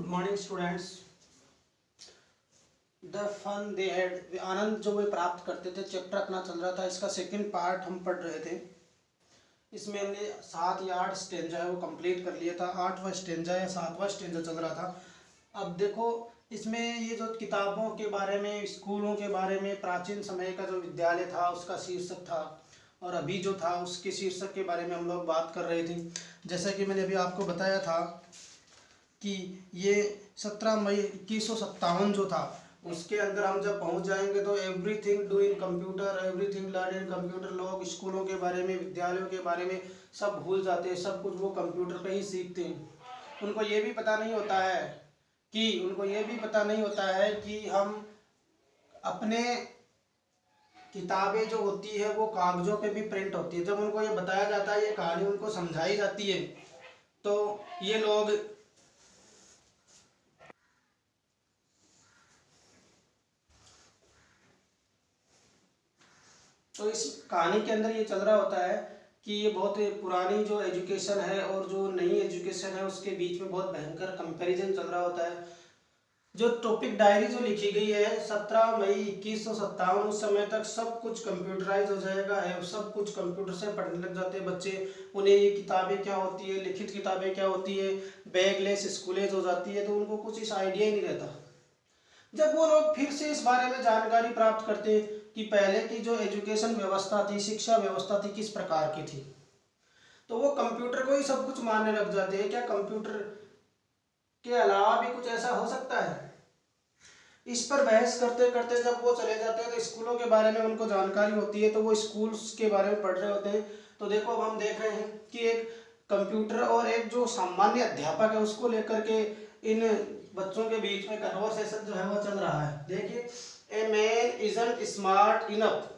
Morning students. The fun they had, आनंद जो वे प्राप्त करते थे, चैप्टर अपना चल रहा था। इसका सेकंड पार्ट हम पढ़ रहे थे। इसमें हमने 7 या 8 स्टेंजा है वो कंप्लीट कर लिया था। 8वां स्टेंजा या 7वां स्टेंजा चल रहा था। अब देखो इसमें ये जो किताबों के बारे में, स्कूलों के बारे में, प्राचीन समय का जो विद्यालय था उसका शीर्षक था, और अभी जो था उसके शीर्षक के बारे में हम लोग बात कर रहे थे। जैसा कि मैंने अभी आपको बताया था कि ये 17 मई 2157 जो था उसके अंदर हम जब पहुंच जाएंगे तो everything do in computer, everything learn in computer. लोग स्कूलों के बारे में, विद्यालयों के बारे में सब भूल जाते हैं, सब कुछ वो कंप्यूटर पे ही सीखते हैं। उनको ये भी पता नहीं होता है कि हम अपने किताबें जो होती है वो कागजों पे भी प्रिंट होती है। जब उनको ये बताया जाता है, ये कहानी उनको समझाई जाती है, तो ये लोग तो इस कहानी के अंदर ये चल रहा होता है कि ये बहुत पुरानी जो एजुकेशन है और जो नई एजुकेशन है उसके बीच में बहुत भयंकर कंपैरिजन चल रहा होता है। जो टॉपिक डायरी जो लिखी गई है 17 मई 2157, उस समय तक सब कुछ कंप्यूटराइज हो जाएगा है, सब कुछ कंप्यूटर से पढ़ने लग जाते हैं बच्चे। उन्हें ये किताबें क्या होती है, लिखित किताबें क्या होती है, बैगलेस स्कूलेज हो जाती है, तो उनको कुछ इस आइडिया ही नहीं रहता। जब वो लोग फिर से इस बारे में जानकारी प्राप्त करते कि पहले की जो एजुकेशन व्यवस्था थी, शिक्षा व्यवस्था थी, किस प्रकार की थी, तो वो कंप्यूटर को ही सब कुछ मानने लग जाते हैं। क्या कंप्यूटर के अलावा भी कुछ ऐसा हो सकता है? इस पर बहस करते करते जब वो चले जाते हैं तो स्कूलों के बारे में उनको जानकारी होती है, तो वो स्कूल्स के बारे में पढ़ रहे होते हैं। तो देखो अब हम देख रहे हैं कि एक कंप्यूटर और एक जो सामान्य अध्यापक है उसको लेकर के इन बच्चों के बीच में कन्वर्सेशन जो है वो चल रहा है। देखिए, a man isn't smart enough,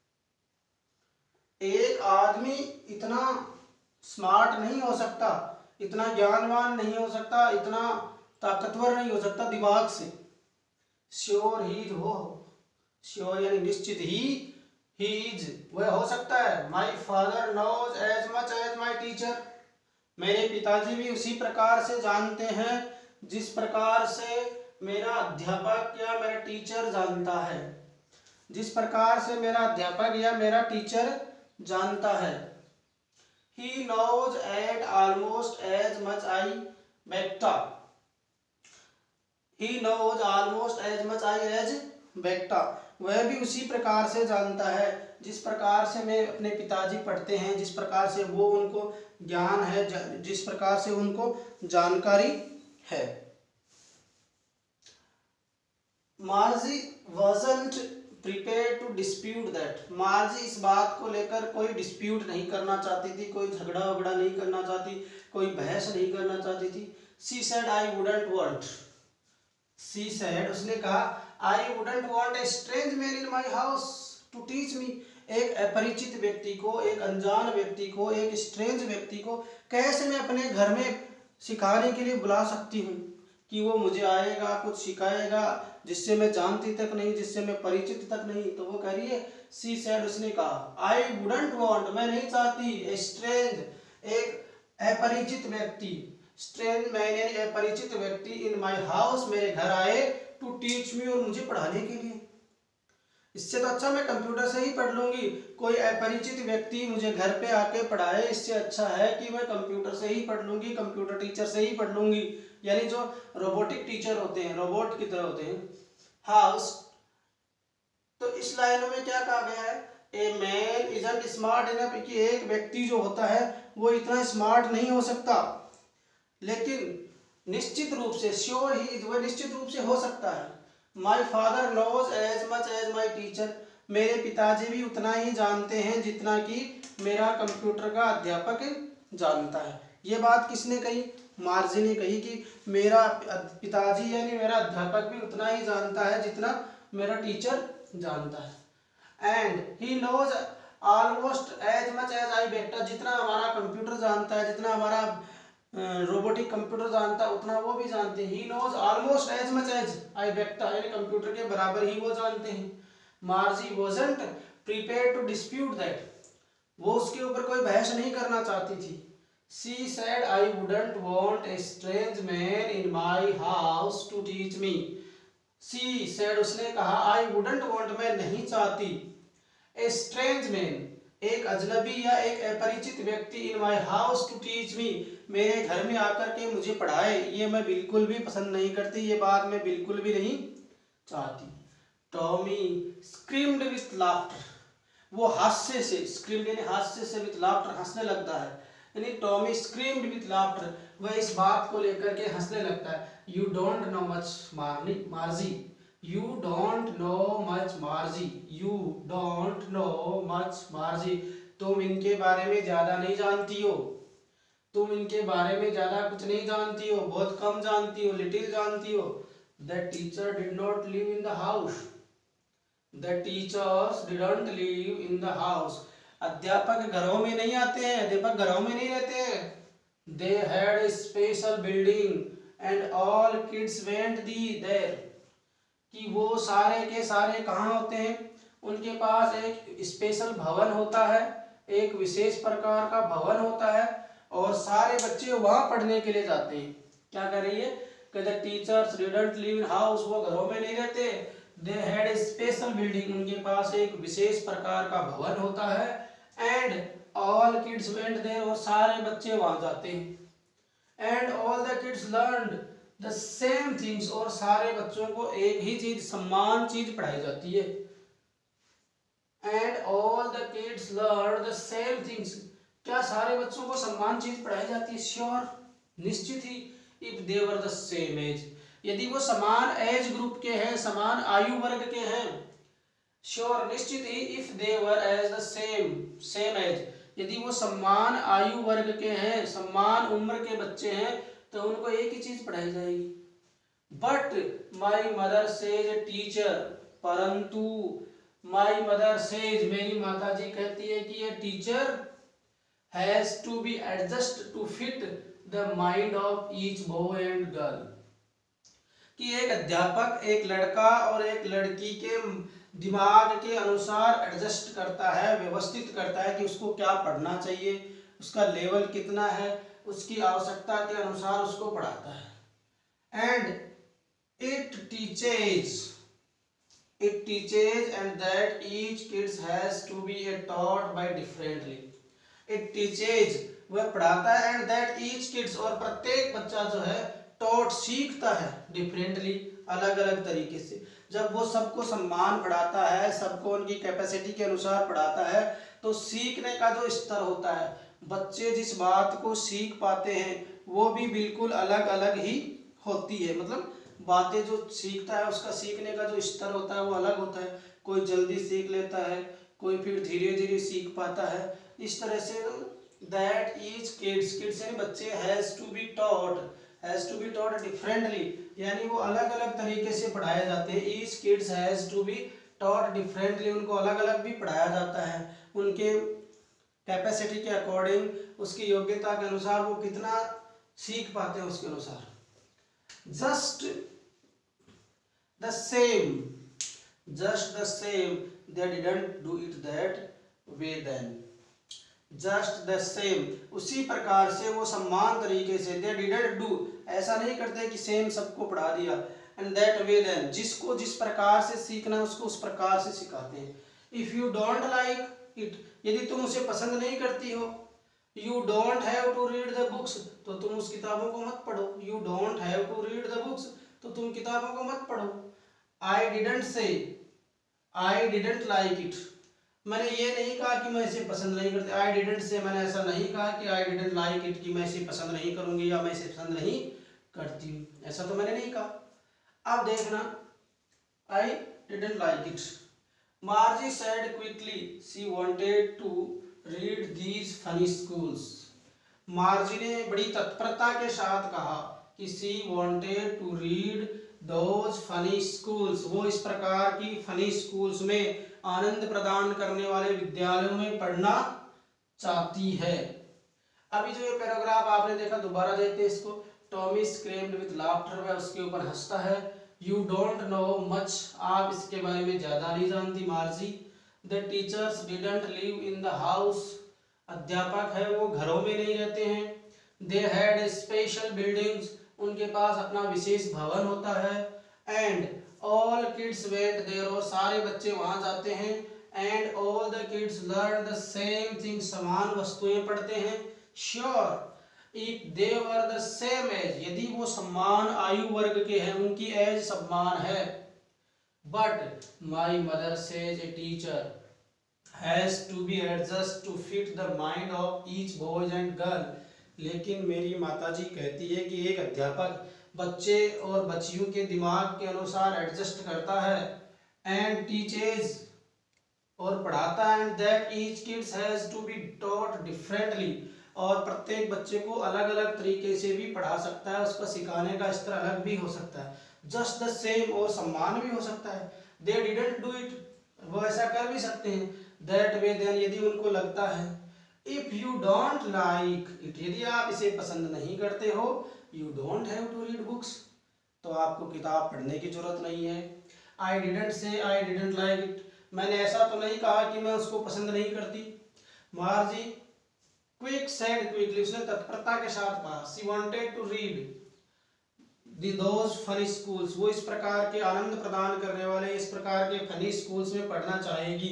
एक आदमी इतना स्मार्ट नहीं हो सकता, इतना ज्ञानवान नहीं हो सकता, इतना ताकतवर नहीं हो सकता दिमाग से। श्योर ही हो, श्योर यानी निश्चित ही इज, वह हो सकता है। My father knows as much as my teacher, मेरे पिताजी भी उसी प्रकार से जानते हैं जिस प्रकार से मेरा अध्यापक या मेरा टीचर जानता है, जिस प्रकार से मेरा अध्यापक या मेरा टीचर जानता है। He knows at almost as much I बेटा, He knows almost as much I as बेटा, वह भी उसी प्रकार से जानता है जिस प्रकार से मैं अपने पिताजी पढ़ते हैं, जिस प्रकार से वो उनको ज्ञान है, जिस प्रकार से उनको जानकारी है। मार्जी wasn't prepared to dispute that, मार्जी इस बात को लेकर कोई डिस्प्यूट नहीं करना चाहती थी, कोई झगड़ा वगड़ा नहीं करना चाहती, कोई बहस नहीं करना चाहती थी। She said I wouldn't want, she said, उसने कहा I wouldn't want a strange man in my house to teach me, एक अपरिचित व्यक्ति को, एक अनजान व्यक्ति को, एक स्ट्रेंज व्यक्ति को कैसे मैं अपने घर में सिखाने के लिए बुला सकती हूँ कि वो मुझे आएगा कुछ सिखाएगा जिससे मैं जानती तक नहीं, जिससे मैं परिचित तक नहीं। तो वो कह रही है, सी सेड, उसने कहा, आई वुडंट वांट, मैं नहीं चाहती, ए स्ट्रेंज, एक अपरिचित व्यक्ति, स्ट्रेंज मैन यानी अपरिचित व्यक्ति, इन माई हाउस, मेरे घर आए, टू टीच मी, और मुझे पढ़ाने के लिए। इससे तो अच्छा मैं कंप्यूटर से ही पढ़ लूंगी, कोई अपरिचित व्यक्ति मुझे घर पे आके पढ़ाए, इससे अच्छा है कि मैं कंप्यूटर से ही पढ़ लूंगी, कंप्यूटर टीचर से ही पढ़ लूंगी। यानी जो रोबोटिक टीचर होते हैं, रोबोट की तरह होते हैं। हाउस, तो इस लाइन में क्या कहा गया है, a man isn't smart enough, कि एक व्यक्ति जो होता है वो इतना स्मार्ट नहीं हो सकता, लेकिन निश्चित रूप से, श्योर ही, वह निश्चित रूप से हो सकता है। My father knows as much as my teacher, मेरे पिताजी भी उतना ही जानते हैं जितना कि मेरा कंप्यूटर का अध्यापक जानता है। ये बात किसने कही? मार्जी ने कही कि मेरा पिताजी यानी मेरा अध्यापक भी उतना ही जानता है जितना मेरा टीचर जानता है। And he knows almost as much as I बेटा, जितना हमारा कंप्यूटर जानता है, जितना हमारा रोबोटिक कंप्यूटर जानता है उतना वो भी जानते हैं। He knows almost as much as I बेटा, यानी कंप्यूटर के बराबर ही वो जानते हैं। मार्जी wasn't prepared to dispute that, वो उसके ऊपर कोई बहस नहीं करना चाहती थी। She said I wouldn't want a strange man in my house to teach me. She said, उसने कहा, I wouldn't want, मैं नहीं चाहती, a strange man, एक अजनबी या एक अपरिचित व्यक्ति, in my house to teach me, मेरे घर में आकर के मुझे पढ़ाए, ये मैं बिल्कुल भी पसंद नहीं करती, ये बात मैं बिल्कुल भी नहीं चाहती। टॉमी स्क्रीम्ड विथ लाफ्टर, वो हास्य से, स्क्रीम्ड यानी हास्य से, विथ लाफ्टर हंसने लगता है, यानी टॉमी स्क्रीम्ड विथ लाफ्टर, वह इस बात को लेकर के हंसने लगता है। You don't know much Margie, you don't know much Margie, you don't know much Margie, तुम इनके बारे में ज्यादा नहीं जानती हो, तुम इनके बारे में ज्यादा कुछ नहीं जानती हो, बहुत कम जानती हो, लिटिल जानती हो। The teacher did not live in the house. The teachers didn't live in the house. अध्यापक घरों में नहीं आते हैं, अध्यापक घरों में नहीं रहते हैं। They had a special building and all kids went there. कि वो सारे के सारे कहाँ होते हैं, उनके पास एक स्पेशल भवन होता है, एक विशेष प्रकार का भवन होता है, और सारे बच्चे वहां पढ़ने के लिए जाते हैं। क्या कर रही है, The teachers didn't live in house, वो घरों में नहीं रहते। They had a special building, उनके पास एक विशेष प्रकार का भवन होता है। And all kids went there, और सारे बच्चे वहां जाते हैं। And all the kids learned the same things, और सारे बच्चों को एक ही चीज, समान चीज पढ़ाई जाती है। And all the kids learned the same things, क्या सारे बच्चों को समान चीज पढ़ाई जाती है? Sure, निश्चित ही। If they were the same age, यदि वो समान एज ग्रुप के हैं, समान आयु वर्ग के हैं। Sure, निश्चित ही। If they were as the same age, यदि वो समान आयु वर्ग के हैं, समान उम्र के बच्चे हैं, तो उनको एक ही चीज पढ़ाई जाएगी। But my mother says a teacher, परंतु my mother says, मेरी माताजी कहती है कि ये teacher has to be adjusted to fit the mind of each boy and girl, कि एक अध्यापक एक लड़का और एक लड़की के दिमाग के अनुसार एडजस्ट करता है, व्यवस्थित करता है कि उसको क्या पढ़ना चाहिए, उसका लेवल कितना है, उसकी आवश्यकता के अनुसार उसको पढ़ाता है। And it teaches and that each kids has to be taught by differently. It teaches, वह पढ़ाता है, एंड दैट ईच किड्स, और प्रत्येक बच्चा जो है टॉट सीखता है, डिफरेंटली, अलग अलग तरीके से। जब वो सबको सम्मान पढ़ाता है, सबको उनकी कैपेसिटी के अनुसार पढ़ाता है, तो सीखने का जो स्तर होता है, बच्चे जिस बात को सीख पाते हैं वो भी बिल्कुल अलग अलग ही होती है। मतलब बातें जो सीखता है उसका सीखने का जो स्तर होता है वो अलग होता है। कोई जल्दी सीख लेता है, कोई फिर धीरे धीरे सीख पाता है। इस तरह से that each kids यानी बच्चे has to be taught differently, यानी वो अलग अलग तरीके से पढ़ाए जाते हैं। each kids has to be taught differently, उनको अलग अलग भी पढ़ाया जाता है, उनके कैपेसिटी के अकॉर्डिंग, उसकी योग्यता के अनुसार वो कितना सीख पाते हैं उसके अनुसार। just the same they didn't do it that way then, just the same, उसी प्रकार से, वो समान तरीके से, दे डिडंट डू, ऐसा नहीं करते कि सेम सबको पढ़ा दिया, एंड दैट वे देन, जिसको जिस प्रकार से सीखना है उसको उस प्रकार से सिखाते हैं। If you don't like it, यदि तुम उसे पसंद नहीं करती हो, you don't have to read the books, तो तुम उस किताबों को मत पढ़ो। You don't have to read the books, तो तुम किताबों को मत पढ़ो। I didn't say I didn't like it, मैंने ये नहीं कहा कि मैं इसे पसंद नहीं करती। आई डिडंट से, मैंने ऐसा नहीं कहा कि आई डिडंट लाइक इट, कि मैं इसे पसंद नहीं करूंगी या मैं इसे पसंद नहीं करती हूँ, ऐसा तो मैंने नहीं कहा। अब देखना, I didn't like it. Margie said quickly she wanted to read these funny schools, Margie ने बड़ी तत्परता के साथ कहा कि she wanted to read those funny schools, वो इस प्रकार की फनी स्कूल्स में, आनंद प्रदान करने वाले विद्यालयों में पढ़ना चाहती है। अभी जो ये पैराग्राफ आपने देखा, दोबारा देखते हैं इसको। टॉमी स्क्रीम्ड विद लाफ्टर, वह उसके ऊपर हंसता है। यू डोंट नो मच, आप इसके बारे में ज्यादा नहीं जानती Margie. The teachers didn't live in the house, अध्यापक है वो घरों में नहीं रहते हैं। दे हैड स्पेशल बिल्डिंग्स, उनके पास अपना विशेष भवन होता है। And all kids went there, और सारे बच्चे वहां जाते हैं। And all the kids learn the same thing, समान वस्तुएं पढ़ते हैं। Sure if they were the same age, यदि वो समान आयु वर्ग के हैं, उनकी एज समान है। But my mother says a teacher has to be adjust to fit the mind of each boys and girl, लेकिन मेरी माताजी कहती है कि एक अध्यापक बच्चे और बच्चियों के दिमाग के अनुसार एडजस्ट करता है। एंड टीचेज, और पढ़ाता है। And that each kids has to be taught differently, और प्रत्येक बच्चे को अलग अलग तरीके से भी पढ़ा सकता है, उसका सिखाने का स्तर अलग भी हो सकता है। जस्ट द सेम, और समान भी हो सकता है। दे डिडंट डू इट, वो ऐसा कर भी सकते हैं। दैट वे देन, यदि उनको लगता है। If you don't like it, यदि आप इसे पसंद नहीं करते हो। You don't have to read books, तो आपको किताब पढ़ने की जरूरत नहीं है। I didn't say I didn't like it, मैंने ऐसा तो नहीं कहा कि मैं उसको पसंद नहीं करती। मार्जी क्विक सेड क्विकली, उसने तत्परता के साथ कहा। She wanted to read those funny schools, वो इस प्रकार के आनंद प्रदान करने वाले, इस प्रकार के फनी स्कूल्स में पढ़ना चाहेगी।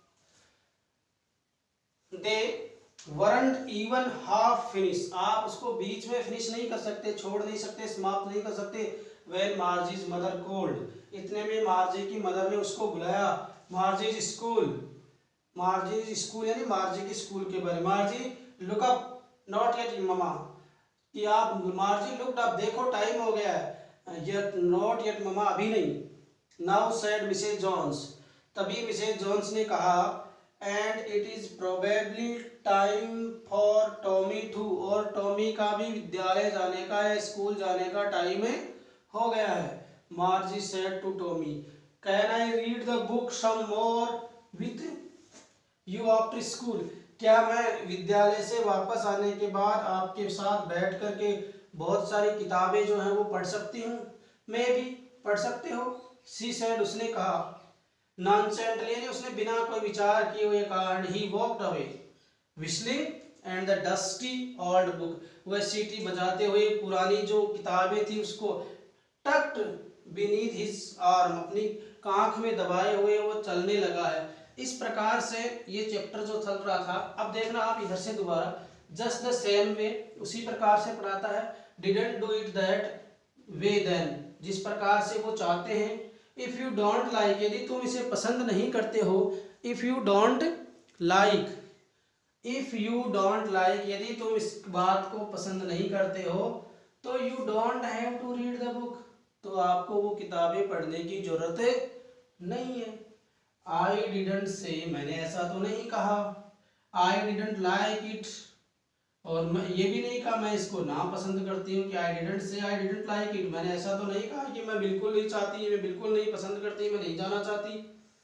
They weren't even half finish, आप उसको बीच में फिनिश नहीं कर सकते, छोड़ नहीं सकते, समाप्त नहीं कर सकते। व्हेन मार्जीज मदर कॉल्ड, इतने में मार्जी की मदर ने उसको बुलाया। मार्जीज स्कूल, मार्जीज स्कूल यानी मार्जी के स्कूल के बारे। Margie look up, not yet mama, कि आप मार्जी लुक्ड अप, देखो टाइम हो गया है। येट नॉट येट ममा, अभी नहीं। नाउ सेड मिसेज जॉन्स, तभी मिसेज जॉन्स ने कहा। And it is probably time for Tommy too, और टॉमी का भी विद्यालय जाने का या स्कूल जाने का टाइम हो गया है। Margie said to Tommy, can I read the book some more with you after school, क्या मैं विद्यालय से वापस आने के बाद आपके साथ बैठ करके बहुत सारी किताबें जो हैं वो पढ़ सकती हूँ। मैं भी पढ़ सकते हो। सी सेड, उसने कहा। नॉनसेंटली यानी उसने बिना कोई विचार किए हुए कहा। And he walked away whistling and the dusty old book, वह सीटी बजाते हुए पुरानी जो किताबें थी उसको टक्ड बीनीथ हिज आर्म, अपनी कांख में दबाए हुए वो चलने लगा है। इस प्रकार से ये चैप्टर जो चल रहा था, अब देखना आप इधर से दोबारा, जस्ट द सेम वे, उसी प्रकार से पढ़ाता है। Didn't do it that way then, जिस प्रकार से वो चाहते हैं। इफ यू डोंट लाइक, यदि तुम इसे पसंद नहीं करते हो। If you don't like, if you don't like, यदि तुम इस बात को पसंद नहीं करते हो, तो you don't have to read the book, तो आपको वो किताबें पढ़ने की जरूरत नहीं है। आई डिडंट से, मैंने ऐसा तो नहीं कहा। आई डिडंट लाइक इट, और मैं ये भी नहीं कहा मैं इसको ना पसंद करती हूँ। कि I didn't say I didn't like it, मैंने ऐसा तो नहीं कहा कि मैं बिल्कुल नहीं चाहती, मैं बिल्कुल नहीं पसंद करती, मैं नहीं जाना चाहती।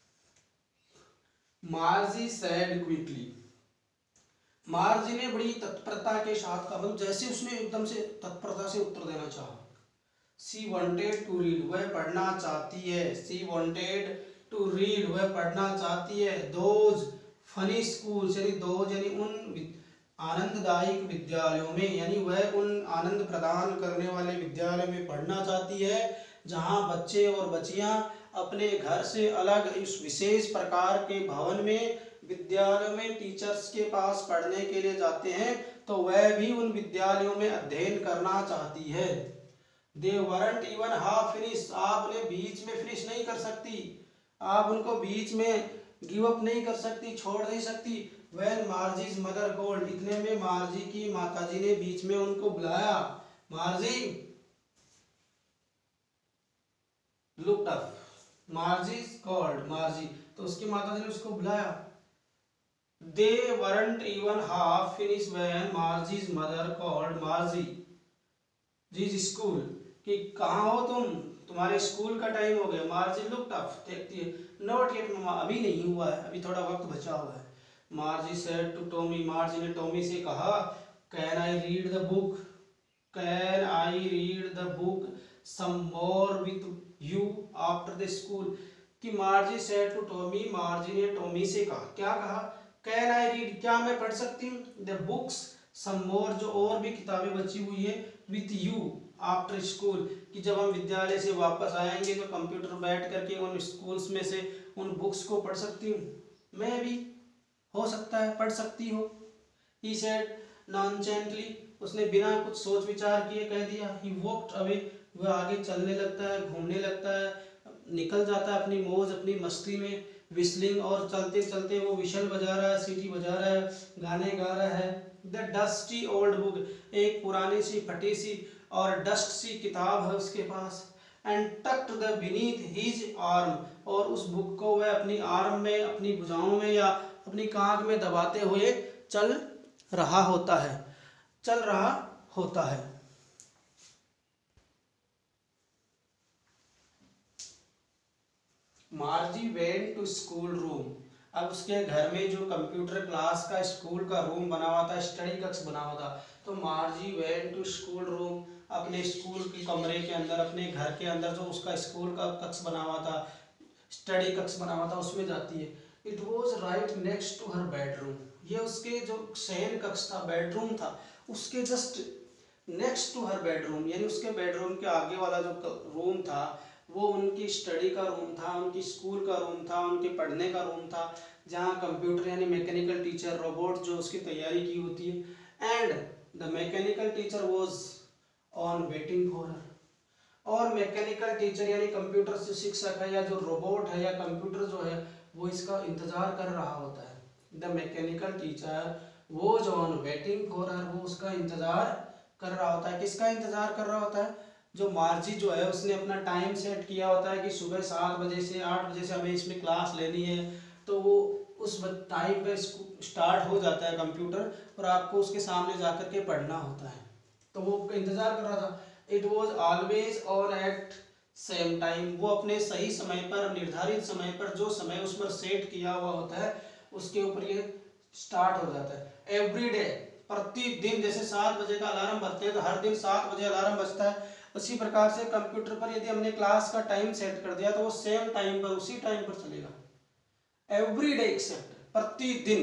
मार्जी सेड क्विकली, मार्जी ने बड़ी तत्परता के साथ कहा, मतलब जैसे उसने एकदम से तत्परता से उत्तर देना चाहा। सी वांटेड टू रीड, वह पढ़ना चाहती है। सी वांटेड टू रीड, वह पढ़ना चाहती है। दोज फनी स्कूल्स, यानी दोज यानी उन आनंददायक विद्यालयों में, यानी वह उन आनंद प्रदान करने वाले विद्यालय में पढ़ना चाहती है जहां बच्चे और बच्चियां अपने घर से अलग इस विशेष प्रकार के भवन में, विद्यालयों में टीचर्स के पास पढ़ने के लिए जाते हैं, तो वह भी उन विद्यालयों में अध्ययन करना चाहती है। They weren't even half finish, आप उन्हें बीच में फिनिश नहीं कर सकती, आप उनको बीच में गिव अप नहीं कर सकती, छोड़ नहीं सकती। व्हेन मार्जीज मदर कॉल्ड, इतने में मार्जी की माताजी ने बीच में उनको बुलाया। Margie looked up, Margie called, Margie, तो उसकी माताजी ने उसको बुलाया। They weren't even half finish when Margie's mother called Margie जीज स्कूल, कि कहाँ हो तुम, तुम्हारे स्कूल का टाइम हो गया। मार्जी लुक्ड अप, देखती है। नॉट येट मम्मा, अभी नहीं हुआ है, अभी थोड़ा वक्त बचा हुआ है। Margie said to Tommy, Margie ने टॉमी से कहा। Can I read the book, can I read the book some more with you after the school, कि Margie said to Tommy, Margie ने टॉमी से कहा, क्या कहा, कैन आई रीड, क्या मैं पढ़ सकती हूँ, द बुक्स सम मोर, जो और भी किताबें बची हुई है, विथ यू आफ्टर स्कूल, कि जब हम विद्यालय से वापस आएंगे तो कंप्यूटर बैठ करके उन स्कूल्स में से उन बुक्स को पढ़ सकती हूँ। मैं भी, हो सकता है पढ़ सकती हो। ही सेड नॉनचेंटली, उसने बिना कुछ सोच विचार किए कह दिया। ही वॉक्ड अवे, वह आगे चलने लगता है, घूमने लगता है, निकल जाता है अपनी मौज अपनी मस्ती में, विस्लिंग, और चलते चलते वो विशल बजा रहा है, सीटी बजा रहा है, गाने गा रहा है। द डस्टी ओल्ड बुक, एक पुरानी सी फटी सी और डस्ट सी किताब है उसके पास। And tucked the beneath his arm, और उस बुक को वह अपनी आर्म में, अपनी भुजाओं में या अपनी कांख में दबाते हुए चल रहा होता है। Margie went to school room, अब उसके घर में जो कंप्यूटर क्लास का स्कूल का रूम बना हुआ था, स्टडी कक्ष बना हुआ था, तो Margie went to school room, अपने स्कूल के कमरे के अंदर, अपने घर के अंदर जो उसका स्कूल का कक्ष बना हुआ था, स्टडी कक्ष बना हुआ था, उसमें जाती है। It was right next to her bedroom, ये उसके जो शयन कक्ष था, बेडरूम था, उसके just next to her bedroom, यानी उसके बेडरूम के आगे वाला जो रूम था वो उनकी स्टडी का रूम था, उनकी स्कूल का रूम था, उनके पढ़ने का रूम था, जहाँ कंप्यूटर यानी मैकेनिकल टीचर, रोबोट जो उसकी तैयारी की होती है। And the mechanical teacher was on waiting for her, और मैकेनिकल टीचर यानी कंप्यूटर से शिक्षक है, या जो रोबोट है या कंप्यूटर जो है, वो इसका इंतजार कर रहा होता है। The mechanical teacher was on waiting for her, वो उसका इंतजार कर रहा होता है। किसका इंतजार कर रहा होता है? जो मार्जी जो है उसने अपना टाइम सेट किया होता है कि सुबह 7 बजे से 8 बजे से हमें इसमें क्लास लेनी है, तो वो उस टाइम पे स्टार्ट हो जाता है कंप्यूटर, और आपको उसके सामने जाकर के पढ़ना होता है। तो वो इंतजार कर रहा था। It was always on at same time, वो अपने सही समय पर, निर्धारित समय पर, जो समय उस पर सेट किया हुआ होता है उसके ऊपर ये स्टार्ट हो जाता है। एवरी डे, प्रतिदिन, जैसे 7 बजे का अलार्म बजते हैं तो हर दिन 7 बजे अलार्म बजता है, उसी प्रकार से कंप्यूटर पर यदि हमने क्लास का टाइम सेट कर दिया तो वो सेम टाइम पर, उसी टाइम पर चलेगा। एवरी डे एक्सेप्ट, प्रतिदिन,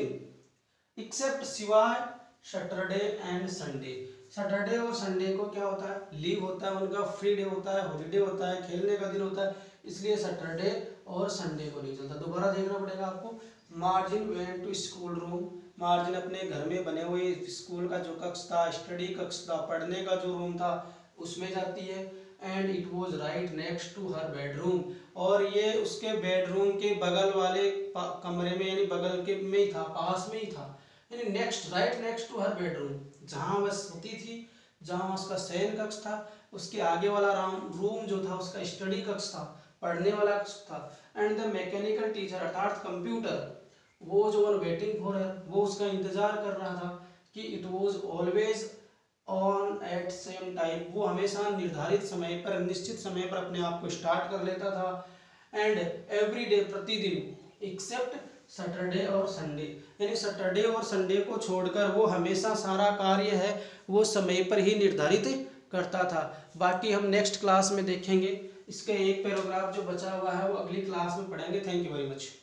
एक्सेप्ट सिवाय सैटरडे एंड संडे। सैटरडे और संडे को क्या होता है? लीव होता है उनका, फ्री डे होता है, हॉलीडे होता है, खेलने का दिन होता है, इसलिए सैटरडे और संडे को नहीं चलता। दोबारा देखना पड़ेगा आपको। Margie went to school room, Margie अपने घर में बने हुए स्कूल का जो कक्ष था, स्टडी कक्ष था, पढ़ने का जो रूम था, उसमें जाती है। And it was right next to her bedroom, और ये उसके बेडरूम के बगल वाले कमरे में, यानी बगल के में ही था, पास में ही था, यानी next, right next to her bedroom, जहाँ वह सोती थी, जहाँ उसका शयन कक्ष था, उसके आगे वाला रूम जो था उसका स्टडी कक्ष था, पढ़ने वाला कक्ष था। एंड द मैकेनिकल टीचर, अर्थात कंप्यूटर, वो जो वेटिंग फॉर है, वो उसका इंतजार कर रहा था कि it was always on at same time, वो हमेशा निर्धारित समय पर, निश्चित समय पर अपने आप को स्टार्ट कर लेता था। एंड एवरी डे, प्रतिदिन, एक्सेप्ट सैटरडे और संडे, यानी सैटरडे और संडे को छोड़कर वो हमेशा सारा कार्य है वो समय पर ही निर्धारित करता था। बाकी हम नेक्स्ट क्लास में देखेंगे। इसके एक पैराग्राफ जो बचा हुआ है वो अगली क्लास में पढ़ेंगे। Thank you very much.